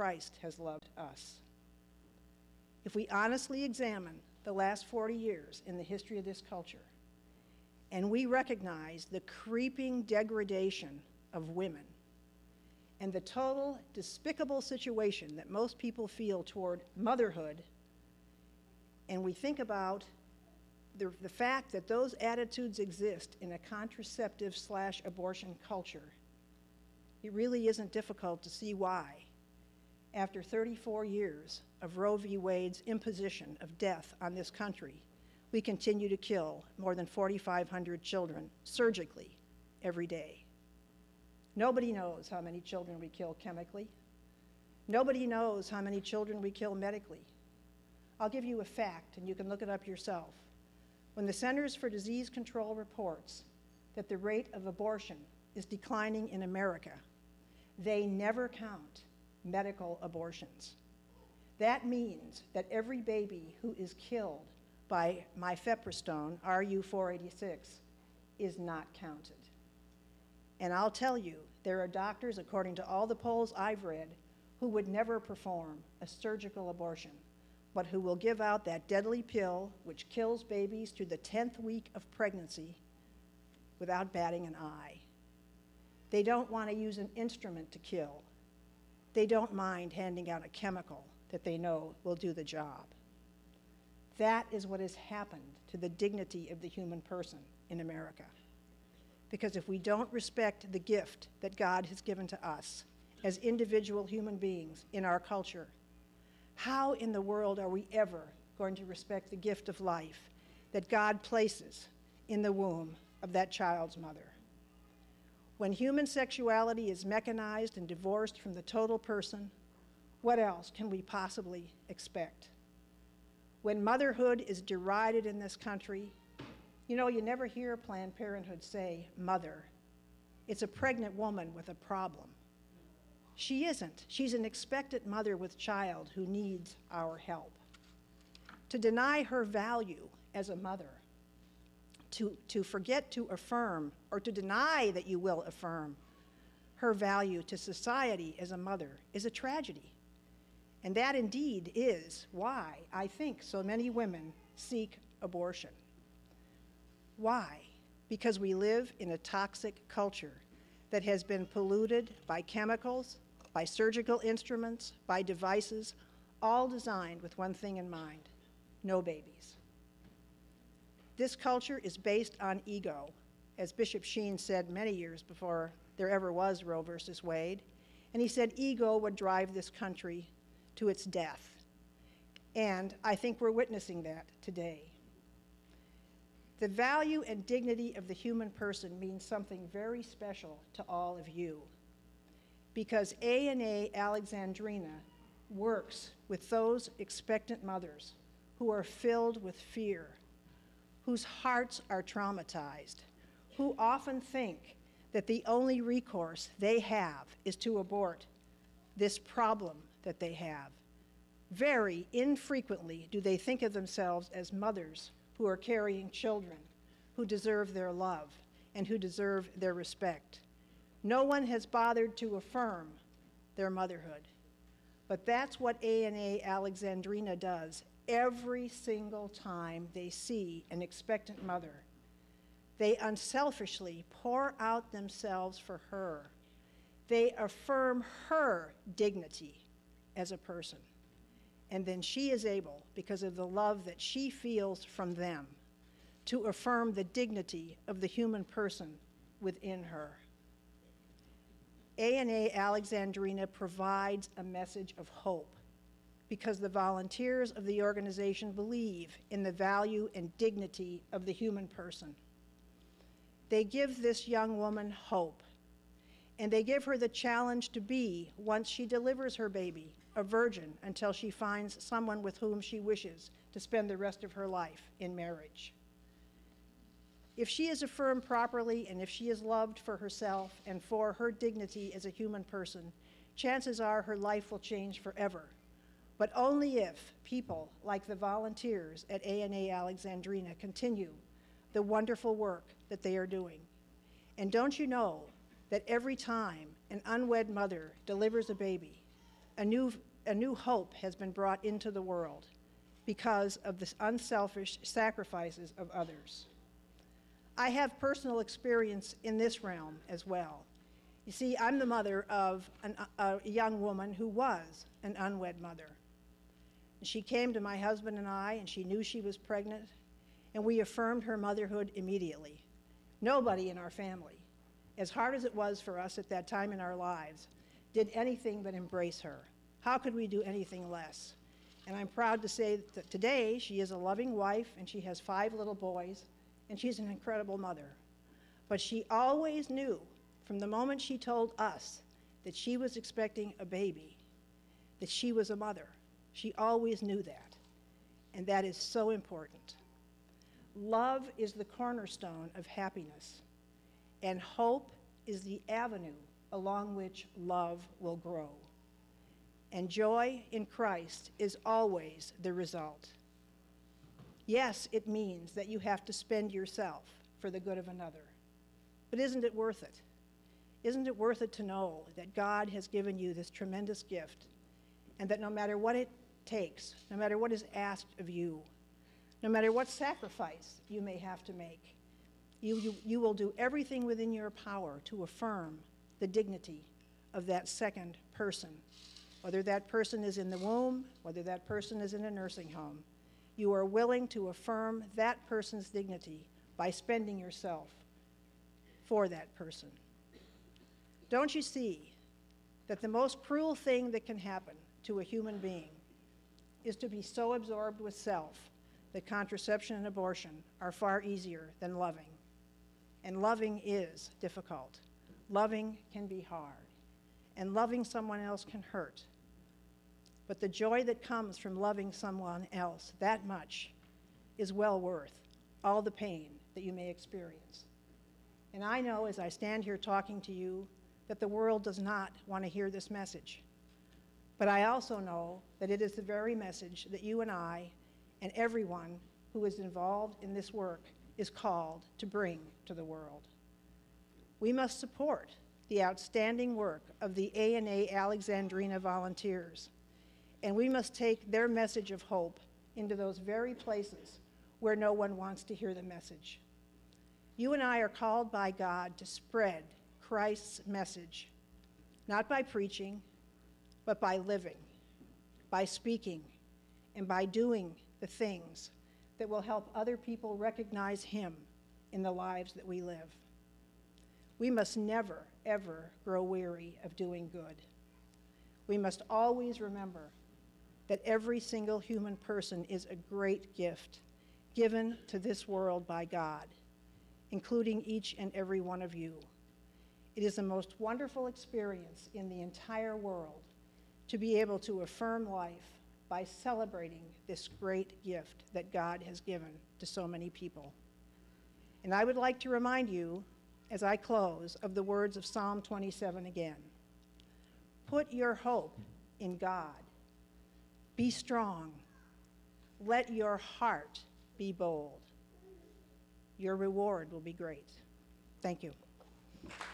Christ has loved us. If we honestly examine the last 40 years in the history of this culture, and we recognize the creeping degradation of women and the total despicable situation that most people feel toward motherhood, and we think about the fact that those attitudes exist in a contraceptive/abortion culture, it really isn't difficult to see why, after 34 years of Roe v. Wade's imposition of death on this country, we continue to kill more than 4,500 children surgically every day. Nobody knows how many children we kill chemically. Nobody knows how many children we kill medically. I'll give you a fact, and you can look it up yourself. When the Centers for Disease Control reports that the rate of abortion is declining in America, they never count medical abortions. That means that every baby who is killed by mifepristone, RU-486, is not counted. And I'll tell you, there are doctors, according to all the polls I've read, who would never perform a surgical abortion, but who will give out that deadly pill which kills babies through the 10th week of pregnancy without batting an eye. They don't want to use an instrument to kill. They don't mind handing out a chemical that they know will do the job. That is what has happened to the dignity of the human person in America. Because if we don't respect the gift that God has given to us as individual human beings in our culture, how in the world are we ever going to respect the gift of life that God places in the womb of that child's mother? When human sexuality is mechanized and divorced from the total person, what else can we possibly expect? When motherhood is derided in this country, you know, you never hear Planned Parenthood say mother. It's a pregnant woman with a problem. She isn't. She's an expectant mother with child who needs our help. To deny her value as a mother, to forget to affirm, or to deny that you will affirm her value to society as a mother is a tragedy. And that indeed is why I think so many women seek abortion. Why? Because we live in a toxic culture that has been polluted by chemicals, by surgical instruments, by devices, all designed with one thing in mind: no babies. This culture is based on ego, as Bishop Sheen said many years before there ever was Roe versus Wade. And he said ego would drive this country to its death. And I think we're witnessing that today. The value and dignity of the human person means something very special to all of you, because A&A Alexandrina works with those expectant mothers who are filled with fear, whose hearts are traumatized, who often think that the only recourse they have is to abort this problem that they have. Very infrequently do they think of themselves as mothers who are carrying children, who deserve their love and who deserve their respect. No one has bothered to affirm their motherhood. But that's what A&A Alexandrina does every single time they see an expectant mother. They unselfishly pour out themselves for her. They affirm her dignity as a person. And then she is able, because of the love that she feels from them, to affirm the dignity of the human person within her. A&A Alexandrina provides a message of hope because the volunteers of the organization believe in the value and dignity of the human person. They give this young woman hope, and they give her the challenge to be, once she delivers her baby, a virgin until she finds someone with whom she wishes to spend the rest of her life in marriage. If she is affirmed properly, and if she is loved for herself and for her dignity as a human person, chances are her life will change forever. But only if people like the volunteers at A&A Alexandrina continue the wonderful work that they are doing. And don't you know that every time an unwed mother delivers a baby, a new hope has been brought into the world because of the unselfish sacrifices of others. I have personal experience in this realm as well. You see, I'm the mother of a young woman who was an unwed mother. She came to my husband and I, and she knew she was pregnant, and we affirmed her motherhood immediately. Nobody in our family, as hard as it was for us at that time in our lives, did anything but embrace her. How could we do anything less? And I'm proud to say that today she is a loving wife, and she has 5 little boys, and she's an incredible mother. But she always knew, from the moment she told us that she was expecting a baby, that she was a mother. She always knew that, and that is so important. Love is the cornerstone of happiness, and hope is the avenue along which love will grow. And joy in Christ is always the result. Yes, it means that you have to spend yourself for the good of another, but isn't it worth it? Isn't it worth it to know that God has given you this tremendous gift, and that no matter what it takes, no matter what is asked of you, no matter what sacrifice you may have to make, you will do everything within your power to affirm the dignity of that second person, whether that person is in the womb, whether that person is in a nursing home. You are willing to affirm that person's dignity by spending yourself for that person. Don't you see that the most cruel thing that can happen to a human being is to be so absorbed with self that contraception and abortion are far easier than loving? And loving is difficult. Loving can be hard. And loving someone else can hurt. But the joy that comes from loving someone else that much is well worth all the pain that you may experience. And I know, as I stand here talking to you, that the world does not want to hear this message. But I also know that it is the very message that you and I and everyone who is involved in this work is called to bring to the world. We must support the outstanding work of the A&A Alexandrina volunteers, and we must take their message of hope into those very places where no one wants to hear the message. You and I are called by God to spread Christ's message, not by preaching, but by living, by speaking, and by doing the things that will help other people recognize Him in the lives that we live. We must never, ever grow weary of doing good. We must always remember that every single human person is a great gift given to this world by God, including each and every one of you. It is the most wonderful experience in the entire world to be able to affirm life by celebrating this great gift that God has given to so many people. And I would like to remind you, as I close, of the words of Psalm 27 again. Put your hope in God. Be strong. Let your heart be bold. Your reward will be great. Thank you.